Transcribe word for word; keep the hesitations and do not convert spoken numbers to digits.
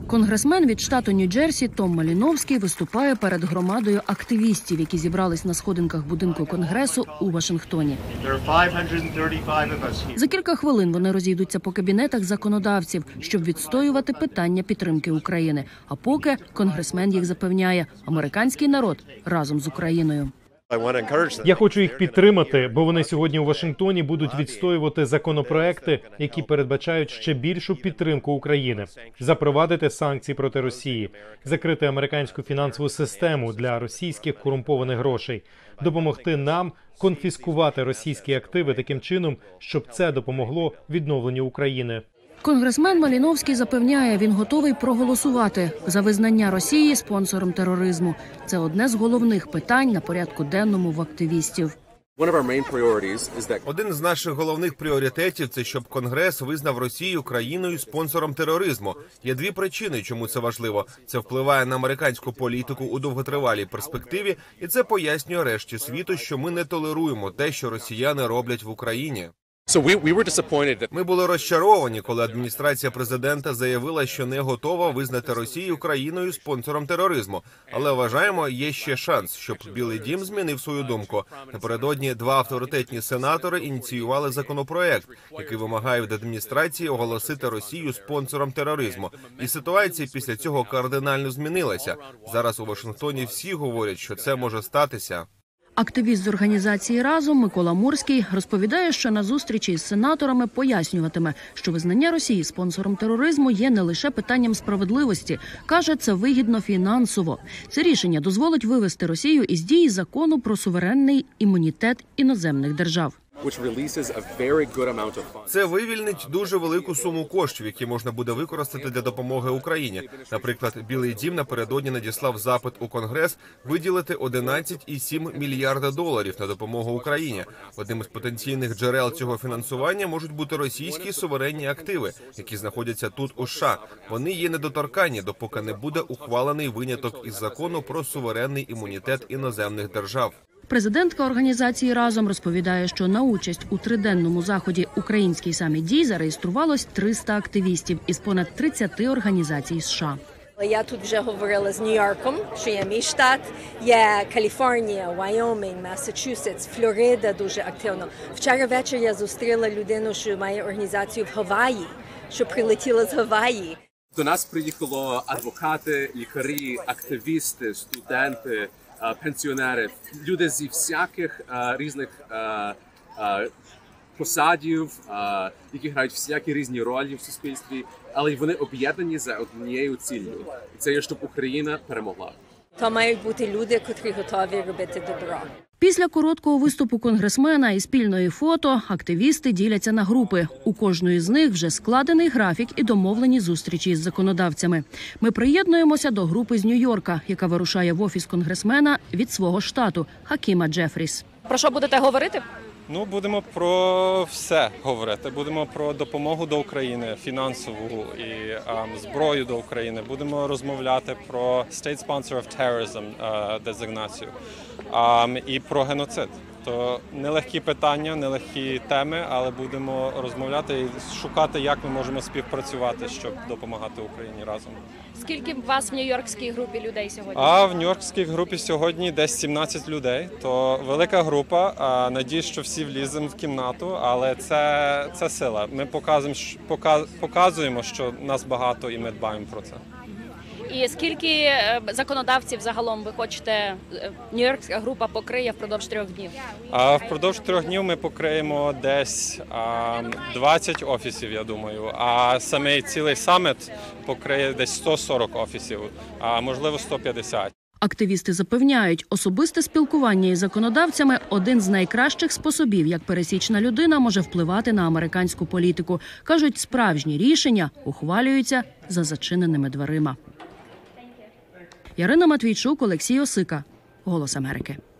Конгресмен від штату Нью-Джерсі Том Маліновський виступає перед громадою активістів, які зібрались на сходинках будинку Конгресу у Вашингтоні. За кілька хвилин вони розійдуться по кабінетах законодавців, щоб відстоювати питання підтримки України. А поки конгресмен їх запевняє – американський народ разом з Україною. Я хочу їх підтримати, бо вони сьогодні у Вашингтоні будуть відстоювати законопроекти, які передбачають ще більшу підтримку України, запровадити санкції проти Росії, закрити американську фінансову систему для російських корумпованих грошей, допомогти нам конфіскувати російські активи таким чином, щоб це допомогло відновленню України. Конгресмен Маліновський запевняє, він готовий проголосувати за визнання Росії спонсором тероризму. Це одне з головних питань на порядку денному в активістів. Один з наших головних пріоритетів – це щоб Конгрес визнав Росію країною спонсором тероризму. Є дві причини, чому це важливо. Це впливає на американську політику у довготривалій перспективі, і це пояснює решті світу, що ми не толеруємо те, що росіяни роблять в Україні. Ми були розчаровані, коли адміністрація президента заявила, що не готова визнати Росію країною спонсором тероризму. Але вважаємо, є ще шанс, щоб Білий дім змінив свою думку. Напередодні два авторитетні сенатори ініціювали законопроект, який вимагає від адміністрації оголосити Росію спонсором тероризму. І ситуація після цього кардинально змінилася. Зараз у Вашингтоні всі говорять, що це може статися. Активіст з організації «Разом» Микола Мурський розповідає, що на зустрічі з сенаторами пояснюватиме, що визнання Росії спонсором тероризму є не лише питанням справедливості. Каже, це вигідно фінансово. Це рішення дозволить вивести Росію із дії закону про суверенний імунітет іноземних держав. Це вивільнить дуже велику суму коштів, які можна буде використати для допомоги Україні. Наприклад, Білий дім напередодні надіслав запит у Конгрес виділити одинадцять цілих сім мільярда доларів на допомогу Україні. Одним із потенційних джерел цього фінансування можуть бути російські суверенні активи, які знаходяться тут у США. Вони є недоторканні, допоки не буде ухвалений виняток із закону про суверенний імунітет іноземних держав. Президентка організації «Разом» розповідає, що на участь у триденному заході «Український саміт дій» зареєструвалось триста активістів із понад тридцяти організацій США. Я тут вже говорила з Нью-Йорком, що є мій штат, є Каліфорнія, Вайомінг, Массачусетс, Флорида дуже активно. Вчора ввечері я зустріла людину, що має організацію в Гаваї, що прилетіла з Гаваї. До нас приїхало адвокати, лікарі, активісти, студенти, пенсіонери, люди зі всяких а, різних а, а, посадів, а, які грають всякі різні ролі в суспільстві, але вони об'єднані за однією ціллю. І це є, щоб Україна перемогла. То мають бути люди, котрі готові робити добро. Після короткого виступу конгресмена і спільної фото активісти діляться на групи. У кожної з них вже складений графік і домовлені зустрічі з законодавцями. Ми приєднуємося до групи з Нью-Йорка, яка вирушає в офіс конгресмена від свого штату – Хакіма Джефріс. Про що будете говорити? Ну, будемо про все говорити. Будемо про допомогу до України, фінансову і а, зброю до України. Будемо розмовляти про State Sponsor of Terrorism а, дезигнацію а, і про геноцид. То нелегкі питання, нелегкі теми, але будемо розмовляти і шукати, як ми можемо співпрацювати, щоб допомагати Україні разом. Скільки у вас в нью-йоркській групі людей сьогодні? А в нью-йоркській групі сьогодні десь сімнадцять людей. То велика група. А, надіюсь, що всі вліземо в кімнату, але це, це сила. Ми показуємо, показуємо, що нас багато і ми дбаємо про це. І скільки законодавців загалом ви хочете, нью-йоркська група покриє впродовж трьох днів? А впродовж трьох днів ми покриємо десь а, двадцять офісів, я думаю. А саме цілий саміт покриє десь сто сорок офісів, а можливо сто п'ятдесят. Активісти запевняють, особисте спілкування із законодавцями – один з найкращих способів, як пересічна людина може впливати на американську політику. Кажуть, справжні рішення ухвалюються за зачиненими дверима. Ярина Матвійчук, Олексій Осика. Голос Америки.